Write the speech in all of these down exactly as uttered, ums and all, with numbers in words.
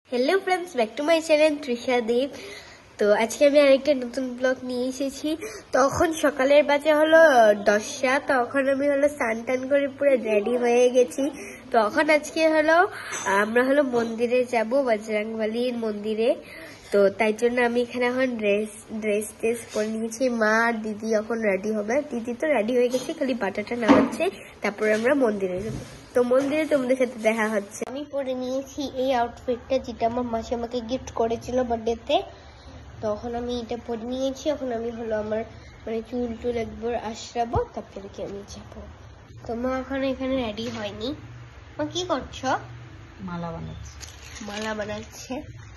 Hello friends back to my channel Trisha Dev. তো আজকে আমি আরেকটা নতুন ব্লগ নিয়ে এসেছি। তখন সকালের বাজে হলো দশটা, তখন আমি হলো স্নান টান করে পুরো রেডি হয়ে গেছি। তখন আজকে হলো আমরা হলো মন্দিরে যাব, বজরংবলীর মন্দিরে। তো তাই জন্য আমি এখানে এখন ড্রেস ড্রেস ট্রেস পরে নিয়েছি। মা আর দিদি এখন রেডি হবে, দিদি তো রেডি হয়ে গেছে, খালি বাটাটা নামাচ্ছে, তারপরে আমরা মন্দিরে যাবো। তো মন্দিরে তোমাদের সাথে দেখা হচ্ছে। আমি পরে নিয়েছি এই আউটফিটটা, যেটা আমার মাসি আমাকে গিফট করেছিল বার্থডেতে। তখন আমি এটা পরে নিয়েছি। এখন আমি হলো আমার মানে চুল টুল একবার আশরাবো, তারপরে কি আমি যাবো। তো মা এখন এখানে রেডি হয়নি। মা কি করছো? মালা বানাচ্ছে। মালা বানাচ্ছে।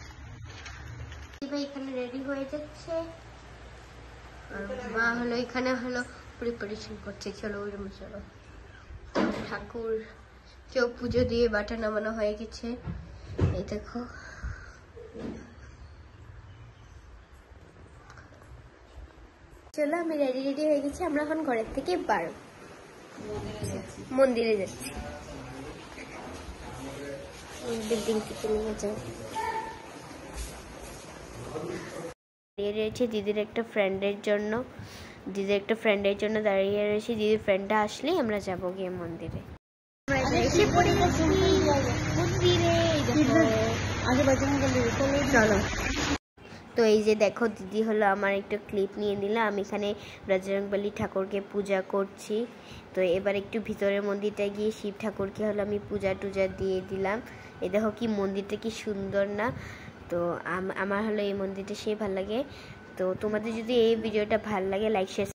এখানে রেডি হয়ে যাচ্ছে, আর মা হলো এখানে হলো প্রিপারেশন করছে। চলো ওই রুমে চলো। ঠাকুর কেউ পুজো দিয়ে বাটা নামানো হয়ে গেছে, এই দেখো। চলো আমি রেডি রেডি হয়ে গেছি, আমরা এখন ঘরের থেকে বার মন্দিরে যাচ্ছি। বিল্ডিং থেকে নিয়ে যাও। দাঁড়িয়ে রয়েছে দিদির একটা ফ্রেন্ডের জন্য, দিদির একটা ফ্রেন্ডের জন্য দাঁড়িয়ে রয়েছে। দিদির ফ্রেন্ডটা আসলেই আমরা যাবো গিয়ে মন্দিরে। চলো। তো এই যে দেখো, দিদি হলো আমার একটা ক্লিপ নিয়ে দিল। আমি এখানে বজরংবলী ঠাকুরকে পূজা করছি। তো এবার একটু ভিতরের মন্দিরটা গিয়ে শিব ঠাকুরকে হলো আমি পূজা টুজা দিয়ে দিলাম। এই দেখো কি মন্দিরটা কি সুন্দর না। তো আমার হলো এই মন্দিরটা সেই ভালো লাগে। তো তোমাদের যদি এই ভিডিওটা ভালো লাগে, লাইক শেয়ার